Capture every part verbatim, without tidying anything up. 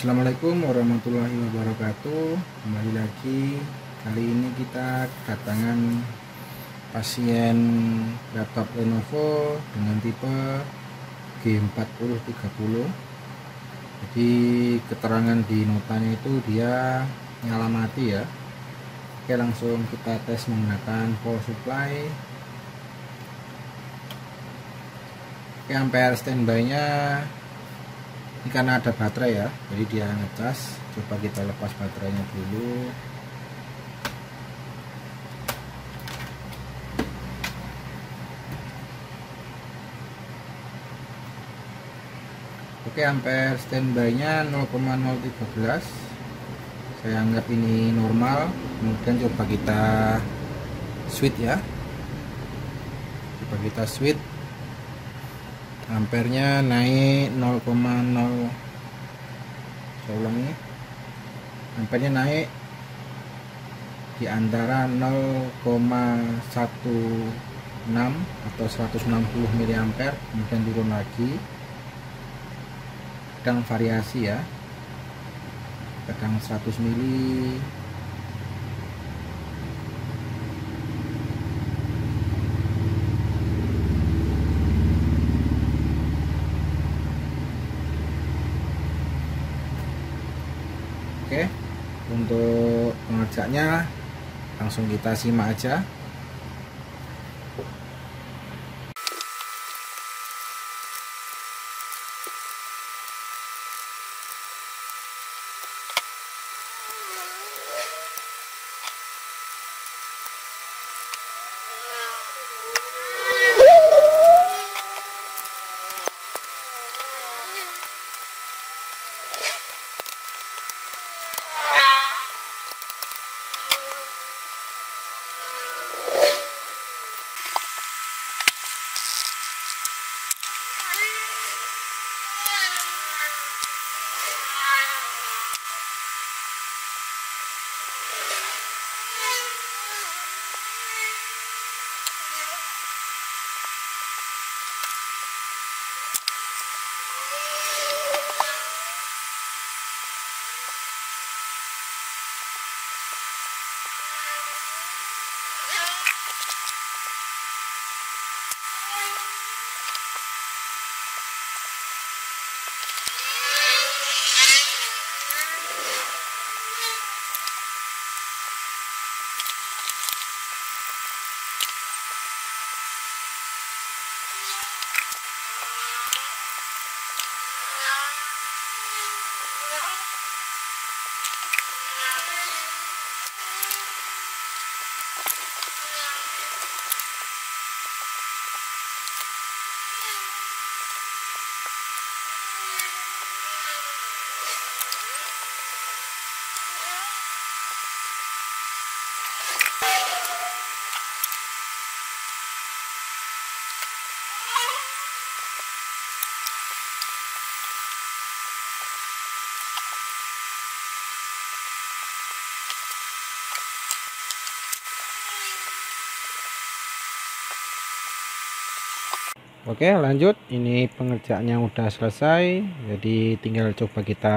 Assalamualaikum warahmatullahi wabarakatuh. Kembali lagi. Kali ini kita kedatangan pasien laptop Lenovo dengan tipe G empat nol tiga nol. Jadi keterangan di notanya itu dia nyala mati ya. Oke, langsung kita tes menggunakan power supply. Oke, ampere standby-nya ini karena ada baterai ya, jadi dia ngecas. Coba kita lepas baterainya dulu. Oke, ampere standby-nya nol koma nol satu tiga. Saya anggap ini normal. Kemudian coba kita switch ya. Coba kita switch. Ampernya naik nol koma nol. Saya ulangi. Ampernya naik di antara nol koma satu enam atau seratus enam puluh miliampere, kemudian turun lagi. Kadang variasi ya. Kadang seratus mili. Oke, untuk pengerjaannya langsung kita simak aja. Oke, lanjut. Ini pengerjaannya udah selesai, jadi tinggal coba kita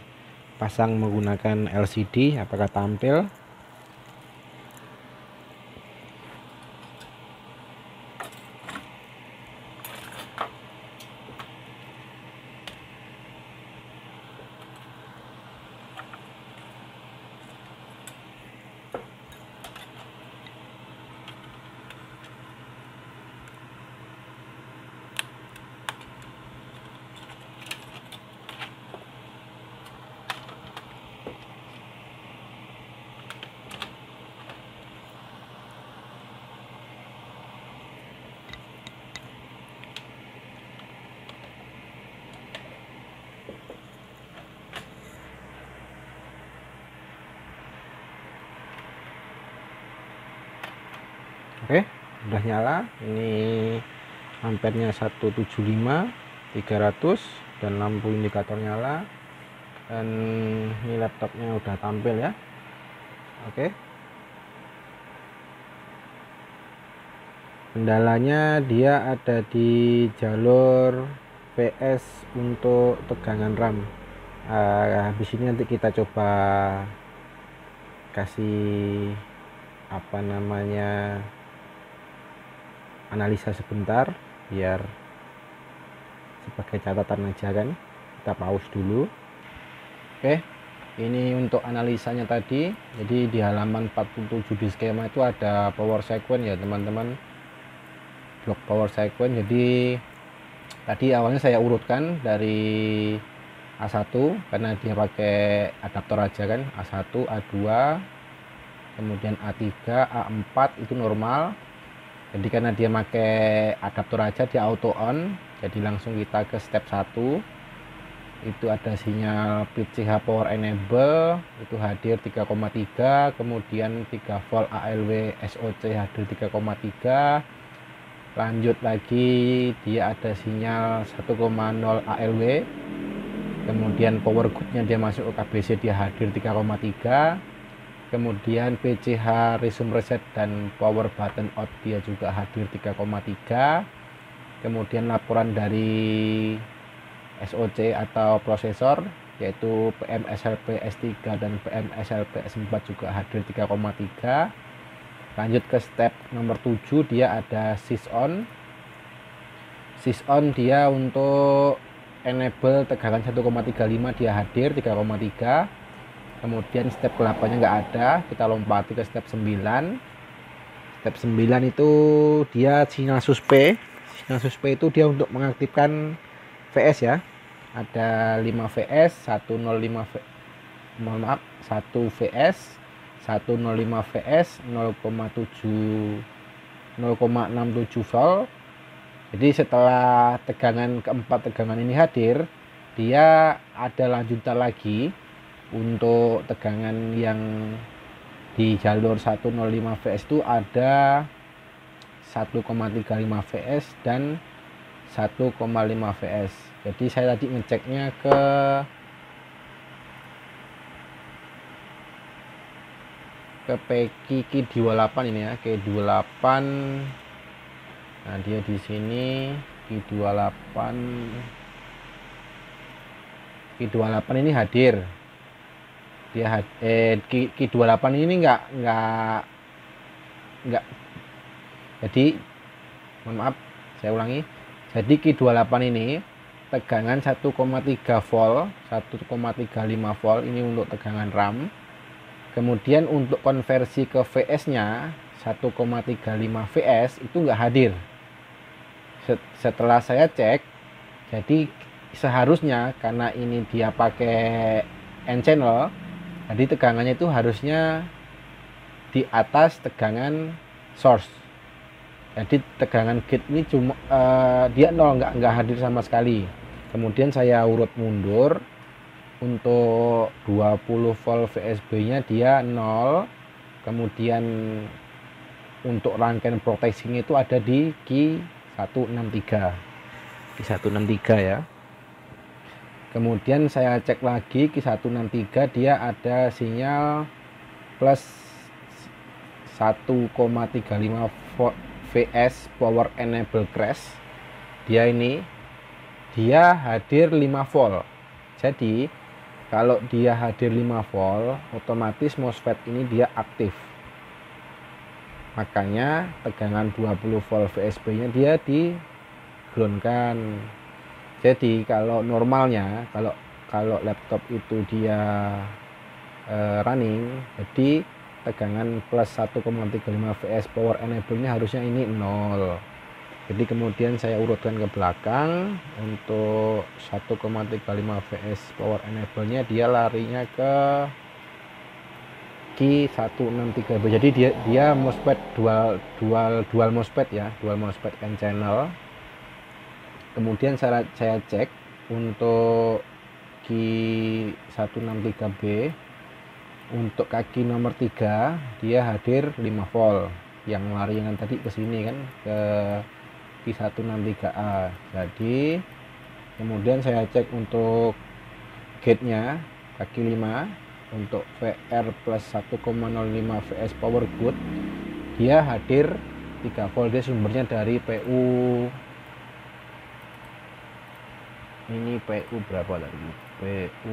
pasang menggunakan L C D apakah tampil. Oke, udah nyala. Ini ampernya seratus tujuh puluh lima, tiga ratus, dan lampu indikator nyala. Dan ini laptopnya udah tampil ya. Oke, kendalanya dia ada di jalur P S untuk tegangan RAM. uh, habis ini nanti kita coba kasih apa namanya analisa sebentar biar sebagai catatan aja kan. Kita pause dulu. Oke, ini untuk analisanya tadi. Jadi di halaman empat puluh tujuh di skema itu ada power sequence ya teman-teman, blok power sequence. Jadi tadi awalnya saya urutkan dari A satu karena dia pakai adaptor aja kan, A satu, A dua, kemudian A tiga, A empat itu normal. Jadi karena dia pakai adaptor aja, dia auto on. Jadi langsung kita ke step satu. Itu ada sinyal P C H power enable, itu hadir tiga koma tiga, kemudian tiga volt A L W S O C hadir tiga koma tiga. Lanjut lagi dia ada sinyal satu koma nol A L W. Kemudian power good-nya dia masuk ke K B C, dia hadir tiga koma tiga. Kemudian P C H resume reset dan power button out dia juga hadir tiga koma tiga. Kemudian laporan dari S O C atau prosesor yaitu P M S L P S tiga dan P M S L P S empat juga hadir tiga koma tiga. Lanjut ke step nomor tujuh, dia ada sys on. Sys on dia untuk enable tegangan satu koma tiga lima, dia hadir tiga koma tiga. Kemudian step delapan nya nggak ada, kita lompati ke step sembilan. Step sembilan itu dia sinyal suspe. Sinyal suspe itu dia untuk mengaktifkan V S ya. Ada lima V S, seratus lima V, mohon maaf, satu V S, seratus lima V S, nol koma tujuh, nol koma enam tujuh volt. Jadi setelah tegangan keempat tegangan ini hadir, dia ada lanjutan lagi untuk tegangan yang di jalur seratus lima V S itu ada satu koma tiga lima V S dan satu koma lima V S. Jadi saya tadi ngeceknya ke ke P Q dua puluh delapan ini ya, Q dua puluh delapan. Nah, dia di sini Q dua puluh delapan. Q dua puluh delapan ini hadir. Dia had, eh Q dua puluh delapan ini enggak enggak enggak. Jadi mohon maaf, saya ulangi. Jadi Q dua puluh delapan ini tegangan satu koma tiga volt, satu koma tiga lima volt ini untuk tegangan RAM. Kemudian untuk konversi ke V S-nya satu koma tiga lima V S itu enggak hadir. Setelah saya cek, jadi seharusnya karena ini dia pakai N channel, jadi tegangannya itu harusnya di atas tegangan source. Jadi tegangan gate ini cuma uh, dia nol, nggak nggak hadir sama sekali. Kemudian saya urut mundur untuk dua puluh volt V S B-nya dia nol. Kemudian untuk rangkaian protection itu ada di Q seratus enam puluh tiga. Q seratus enam puluh tiga ya. Kemudian saya cek lagi Q seratus enam puluh tiga, dia ada sinyal plus satu koma tiga lima volt V S power enable crash. Dia ini dia hadir lima volt. Jadi kalau dia hadir lima volt, otomatis MOSFET ini dia aktif. Makanya tegangan dua puluh volt V S B-nya dia di ground-kan. Jadi kalau normalnya, kalau kalau laptop itu dia uh, running, jadi tegangan plus satu koma tiga lima V S power enable-nya harusnya ini nol. Jadi kemudian saya urutkan ke belakang untuk satu koma tiga lima V S power enable-nya dia larinya ke Q seratus enam puluh tiga B. Jadi dia dia MOSFET dual dual dual MOSFET ya, dual MOSFET N channel. Kemudian saya saya cek untuk Q seratus enam puluh tiga B. Untuk kaki nomor tiga dia hadir lima volt, yang laringan tadi ke sini kan, ke Q seratus enam puluh tiga A. Jadi kemudian saya cek untuk gate-nya kaki lima untuk V R plus satu koma nol lima V S power good, dia hadir tiga volt. Dia sumbernya dari P U Ini P U berapa lagi? P U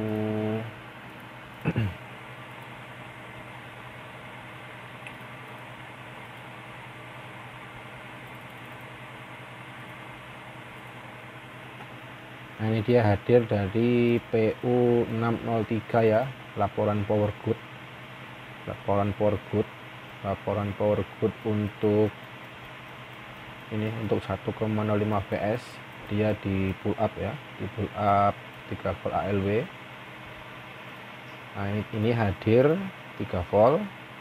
Nah, ini dia hadir dari P U enam nol tiga ya, laporan power good. Laporan power good, laporan power good untuk ini untuk satu koma nol lima V S, dia di pull up ya, di pull up tiga volt A L W. Nah, ini hadir tiga volt.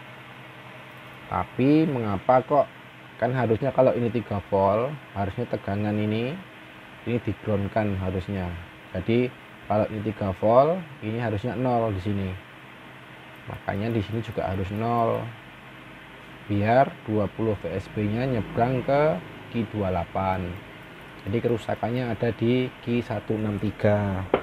Tapi mengapa kok, kan harusnya kalau ini tiga volt, harusnya tegangan ini ini di ground kan harusnya. Jadi kalau ini tiga volt, ini harusnya nol di sini. Makanya di sini juga harus nol. Biar dua puluh V S B-nya nyebrang ke Q dua puluh delapan. Jadi kerusakannya ada di Q seratus enam puluh tiga.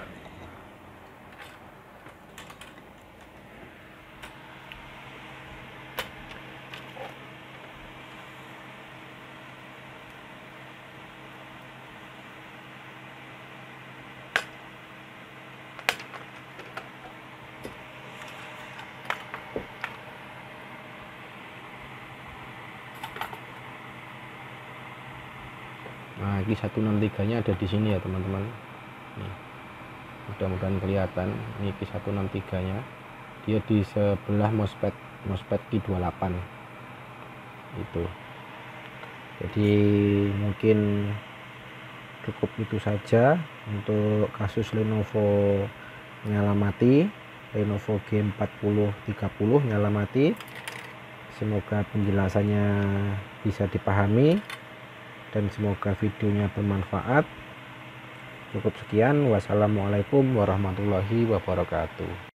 Nah, Q seratus enam puluh tiga nya ada di sini ya teman-teman. Mudah-mudahan kelihatan. Ini Q seratus enam puluh tiga nya, dia di sebelah MOSFET MOSFET Q dua puluh delapan itu. Jadi mungkin cukup itu saja untuk kasus Lenovo nyala mati, Lenovo G empat nol tiga nol nyala mati. Semoga penjelasannya bisa dipahami dan semoga videonya bermanfaat. Cukup sekian, wassalamualaikum warahmatullahi wabarakatuh.